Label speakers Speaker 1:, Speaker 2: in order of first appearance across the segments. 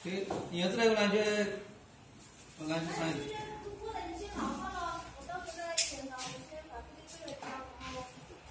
Speaker 1: 对，你要是那个篮球，篮球上。
Speaker 2: 不能先老化了，我到时候再来检查，我先把这个交，然后。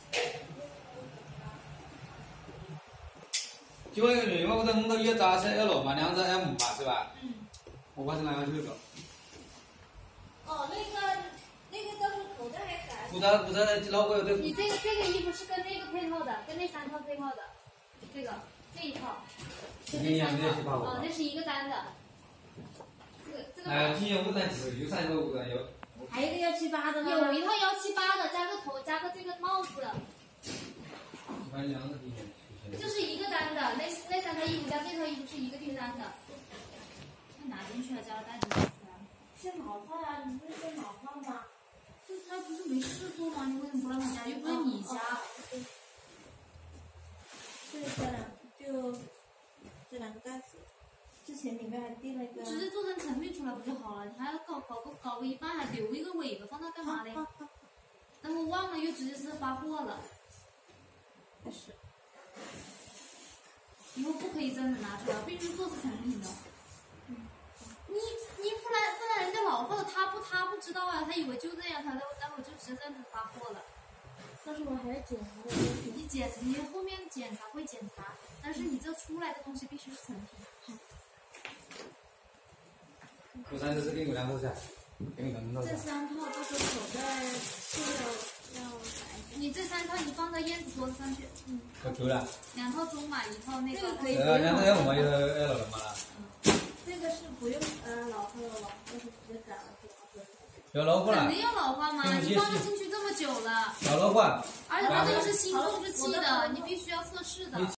Speaker 1: 就那个原嘛，我在蒙到一扎是要落嘛，两只要木嘛是吧？
Speaker 2: 嗯。
Speaker 1: 我把这拿去一个。
Speaker 2: 哦，那个到时候口袋还改。
Speaker 1: 不是，老哥的。
Speaker 2: 你这个衣服是跟那个配套的，跟那3套配套的，这一套。跟那3套。哦，那是一个单的。这个。
Speaker 1: 哎，今年我单只有3个五个有。
Speaker 2: 还有一个178的呢。有一套178的，加个头，加个这个帽子。
Speaker 1: 反正2个底线。
Speaker 2: 这是一个单的，那3套衣服加这套衣服是一个订单的。先拿进去了，加了袋子进去了。先老化呀，你不是先老化吗？就他不是没事做吗？你为什么不让他加？又不是你加。
Speaker 3: 这2个袋子，之前里面还订了一个。
Speaker 2: 直接做成成品出来不就好了？你还要搞个一半，还留一个尾巴放那干嘛嘞？然后忘了又直接是发货了。
Speaker 3: 是。
Speaker 2: 以后不可以真的拿出来，必须做成成品的。你不然人家老货的他不知道啊，他以为就这样，他待会就直接这样子发货了。
Speaker 3: 但是我还要检查的东西。
Speaker 2: 你后面检查会检查，但是你这出来的东西必须是成品。
Speaker 1: 我3次是给我2套噻，给你2套。
Speaker 3: 这3套到时候口袋是要改。
Speaker 2: 你这3套你放到燕子桌子上去。
Speaker 1: 我丢了。
Speaker 2: 2套中码1套那个。
Speaker 3: 这个可以。
Speaker 1: 2套要木嘛，1套要老人嘛了。
Speaker 3: 这个是不用老化了吧？要是直接改了就好了。
Speaker 1: 要老化了。
Speaker 2: 肯定要老化吗？你放进去这么久了。
Speaker 1: 要老化。
Speaker 2: 而且它这个是新控制器的，你必须要测试的。